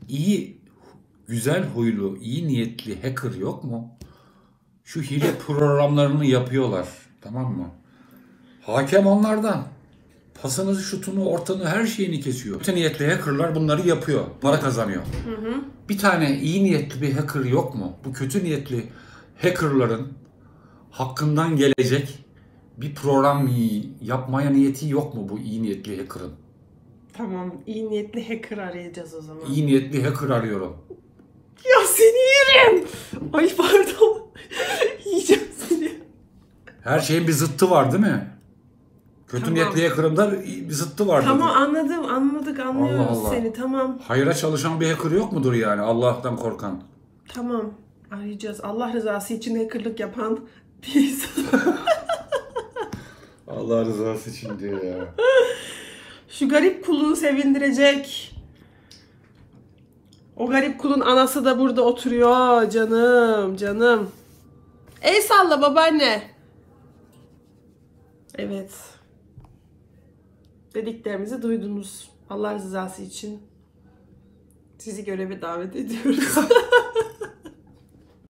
iyi, güzel huylu, iyi niyetli hacker yok mu? Şu hile programlarını yapıyorlar. Tamam mı? Hakem onlardan. Pasını, şutunu, ortanı, her şeyini kesiyor. Kötü niyetli hackerlar bunları yapıyor. Para kazanıyor. Bir tane iyi niyetli bir hacker yok mu? Bu kötü niyetli hackerların hakkından gelecek bir program yapmaya niyeti yok mu bu iyi niyetli hacker'ın? Tamam, iyi niyetli hacker arayacağız o zaman. İyi niyetli hacker arıyorum. Ya seni yerim! Ay pardon. Yiyeceğim seni. Her şeyin bir zıttı var değil mi? Kötü Tamam. niyetli hacker'ın da bir zıttı vardır. Tamam anladım, anladık, anlıyoruz Allah Allah. seni, tamam. Hayra çalışan bir hacker yok mudur yani Allah'tan korkan? Tamam, arayacağız. Allah rızası için hackerlık yapan bir insan. Allah rızası için diyor ya. Şu garip kulunu sevindirecek. O garip kulun anası da burada oturuyor. Canım, canım. El salla babaanne. Evet. Dediklerimizi duydunuz. Allah rızası için sizi göreve davet ediyoruz.